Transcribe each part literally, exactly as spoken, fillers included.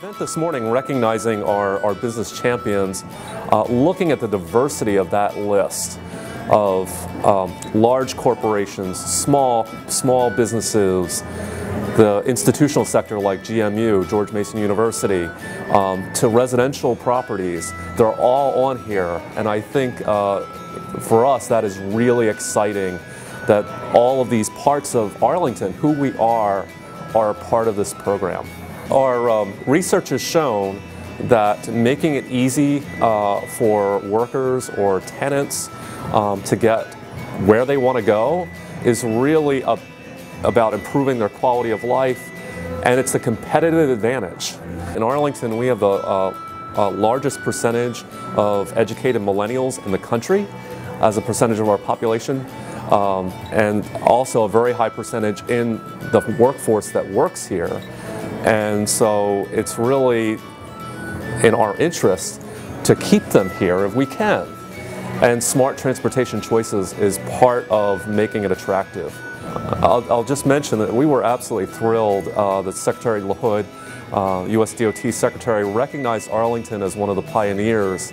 event this morning recognizing our, our business champions, uh, looking at the diversity of that list of um, large corporations, small, small businesses, the institutional sector like G M U, George Mason University, um, to residential properties. They're all on here, and I think uh, for us that is really exciting that all of these parts of Arlington, who we are, are a part of this program. Our um, research has shown that making it easy uh, for workers or tenants um, to get where they want to go is really a, about improving their quality of life, and it's a competitive advantage. In Arlington, we have the uh, uh, largest percentage of educated millennials in the country as a percentage of our population, um, and also a very high percentage in the workforce that works here. And so it's really in our interest to keep them here if we can. And smart transportation choices is part of making it attractive. I'll, I'll just mention that we were absolutely thrilled uh, that Secretary LaHood, uh, U S D O T Secretary, recognized Arlington as one of the pioneers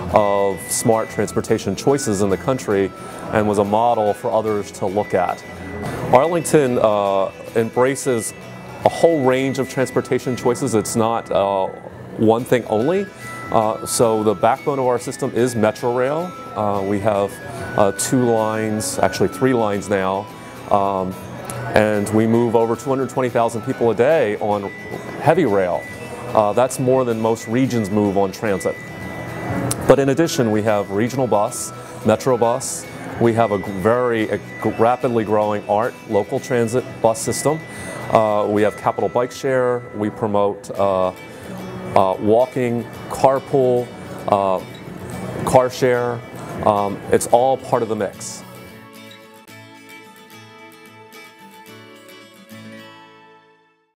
of smart transportation choices in the country and was a model for others to look at. Arlington uh, embraces a whole range of transportation choices. It's not uh, one thing only. Uh, so the backbone of our system is Metro Rail. Uh, we have uh, two lines, actually three lines now, um, and we move over two hundred twenty thousand people a day on heavy rail. Uh, that's more than most regions move on transit. But in addition, we have regional bus, Metro bus. We have a very a rapidly growing A R T, local transit bus system. Uh, we have Capital Bike Share. We promote uh, uh, walking, carpool, uh, car share. Um, it's all part of the mix.